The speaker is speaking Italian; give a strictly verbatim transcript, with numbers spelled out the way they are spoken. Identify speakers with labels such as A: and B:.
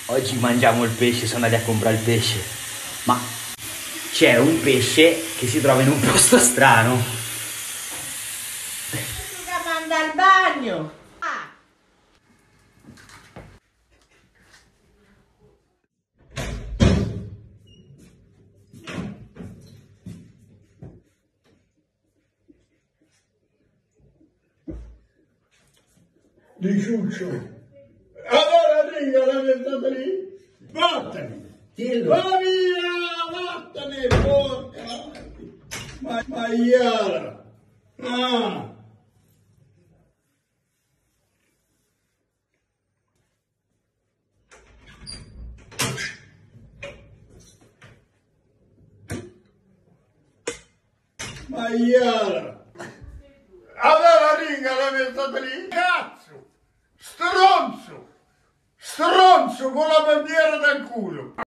A: Oggi mangiamo il pesce, sono andati a comprare il pesce. Ma c'è un pesce che si trova in un posto strano.
B: Che manda al bagno. Ah.
C: Di ciuccio. Allora riga la verità lì. Vattene. Va via, vattene, porca. Ma, maiala. Ah. Maiala. Allora ringa la verità lì. Cazzo. Stronzo! Stronzo con la bandiera del culo!